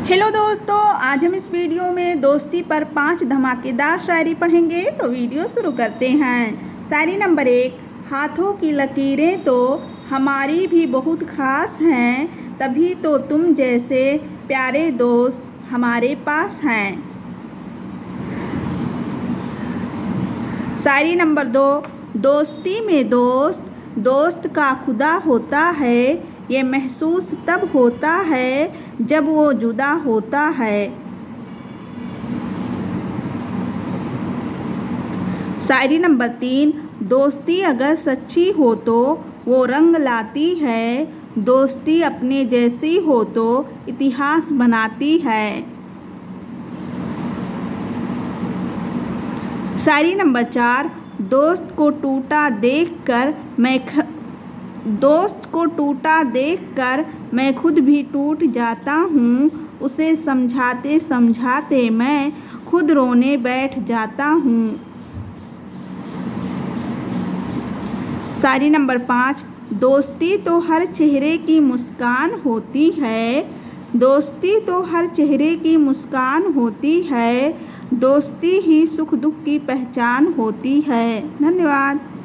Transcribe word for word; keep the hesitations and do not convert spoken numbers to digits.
Hello दोस्तों, आज हम इस वीडियो में दोस्ती पर पांच धमाकेदार शायरी पढ़ेंगे। तो वीडियो शुरू करते हैं। शायरी नंबर एक। हाथों की लकीरें तो हमारी भी बहुत ख़ास हैं, तभी तो तुम जैसे प्यारे दोस्त हमारे पास हैं। शायरी नंबर दो। दोस्ती में दोस्त दोस्त का खुदा होता है, ये महसूस तब होता है जब वो जुदा होता है। शायरी नंबर तीन। दोस्ती अगर सच्ची हो तो वो रंग लाती है, दोस्ती अपने जैसी हो तो इतिहास बनाती है। शायरी नंबर चार। दोस्त को टूटा देखकर मैं ख... दोस्त को टूटा देखकर मैं खुद भी टूट जाता हूँ, उसे समझाते समझाते मैं खुद रोने बैठ जाता हूँ। शायरी नंबर पाँच। दोस्ती तो हर चेहरे की मुस्कान होती है, दोस्ती तो हर चेहरे की मुस्कान होती है, दोस्ती ही सुख दुख की पहचान होती है। धन्यवाद।